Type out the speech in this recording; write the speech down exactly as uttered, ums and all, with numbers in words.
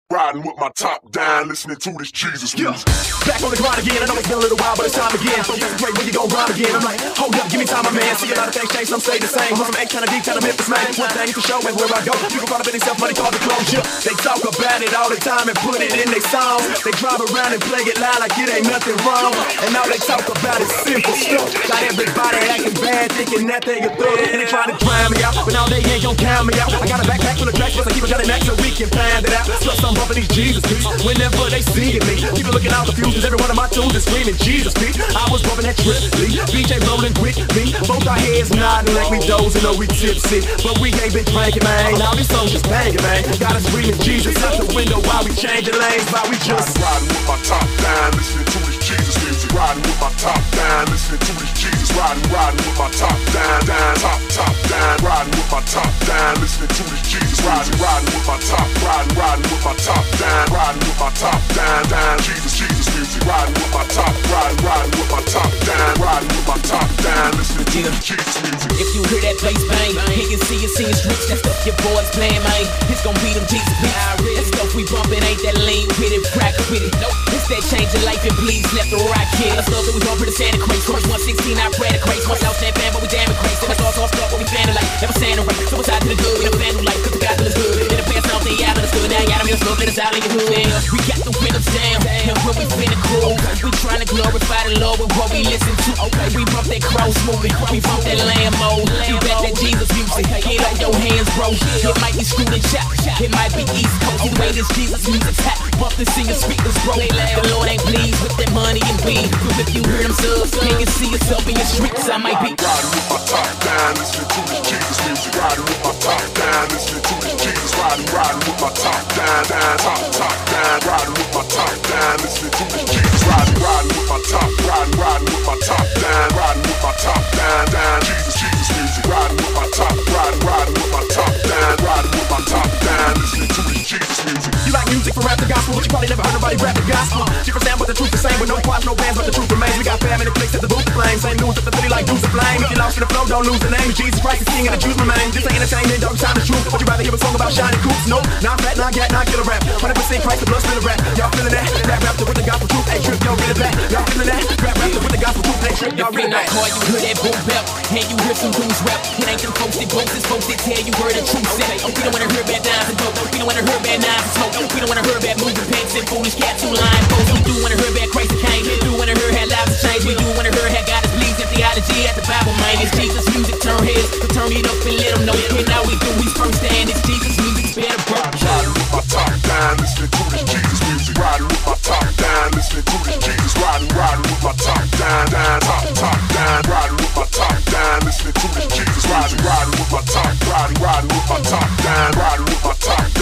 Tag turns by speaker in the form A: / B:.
A: Riding with my top down, listening to this Jesus music.
B: Yeah. Back on the grind again, I know it's been a little while, but it's time again. So this is great, when you gon' rhyme again? I'm like, hold up, give me time, my man. See a lot of things change, some stay the same. From A kind of deep, kind of Memphis, man. One thing to show everywhere I go. People call up in themselves, money called the closure. They talk about it all the time and put it in their songs. They drive around and play it loud like it ain't nothing wrong. And all they talk about is simple stuff. Got everybody acting bad, thinking that they a thug. And they trying to drown me out, but now they ain't gon' count me out. I got a backpack full of tracks, but I keep it coming back so we can pound it out. Plus I'm bumping these Jesus beats whenever they see me. People looking out confused, every one of my tunes is screaming Jesus beat. I was bumping that trip, B J rolling with me. Both our heads nodding like we dozing or we tipsy. But we ain't been drinking, man. Now these songs just banging, man. Got us screaming Jesus out the window while we changing lanes, while we just
A: riding with my top down, listening to this Jesus music. Riding with my top down, listening to this Jesus. Riding, riding with my top down, down, top, top down. Riding with my top down, listening to this Jesus. Riding, riding with my top, riding, riding with my top down. Riding with my top down, down. Jesus, Jesus music. Riding with my top, riding, riding with my top down. Riding with my top down, listening to this Jesus music.
C: If you hear that bass bang, you can see it, see it streets. That stuff your boys playing, man. It's gon' be them Jesus beats. That stuff we bumpin' ain't that lean with it, crack with it. Nope, it's that change of life and bleeds left or right, kid. That's stuff that we bump for the Santa Craze. Course one sixteen, I pray the craze. Once out stand fan, but we damn it crazy. So that's all soft stuff, what we fanning like. Never saying it right. So it's out to the good, we never fan like. Cause the guys that is good. In the past, something y'all understood. Now y'all don't hear stuff that is out in your hood. We got the windows down, and when we finna cool, we tryna glorify the Lord with what we listen to. Okay, we bump that cross movie, we bump that Lambo. You bet that Jesus music, get up your hands, bro. It might be screwed and chopped, it might be East Coast. Either way, this Jesus music tap, bump the singer speakers, bro. The Lord ain't pleased with that money and weed. But if you hear them subs, can you see yourself in your streets? I might be
A: riding with my top down, listening to this Jesus music. Riding with my top down, listening to this Jesus. Riding, riding with my top down, down, top, top down. Riding with my top down, listening to this Jesus. Riding, riding with my top, riding, riding with my top down. Riding with my top down, down. Jesus, Jesus music. Riding with my top, riding, riding with my top down. Riding with my top down, listening to this Jesus music.
B: You like music for rap the gospel, but you probably never heard nobody rap the gospel. Different sound, but the truth the same. With no choirs, no bands, but the truth remains. We got fam in the place at the booth to flame. Same news up the city like dudes to flame. If you lost in the flow, don't lose the name. Jesus Christ is king and the Jews remain. This ain't entertainment, don't sound the truth. Would you rather hear a song about shiny coops? No, not fat, not gat, not killer rap. one hundred percent Christ, the blood spill rap. Y'all feeling that? Rap raptor with the gospel truth. Hey, trip, y'all really back. Y'all feeling that? Rap raptor with the gospel truth. Hey, trip, y'all really back.
C: Call you hear that boom belt, and you hear some dudes rap. It ain't them folks that boast, it's folks that tell you where the truth set. We don't wanna hear bad dimes and dope. We don't wanna hear bad knives and smoke. We don't wanna hear bad moving pants and foolish cats who lying folks. We do wanna hear bad crazy cane. We do wanna hear how lives have changed. We do wanna hear how God is believes in theology at the Bible, man. It's Jesus music, turn heads, so turn it up and let them know. And now we do, we first stand. It's Jesus music, better bro.
A: Riding with my top down, listening to this Jesus music. Riding with my top down, listening to this Jesus. Riding, riding with my top down, down, top, top down. Riding with my top down, listening to this Jesus. Riding, riding with my top, riding, riding with my top down. Riding with my top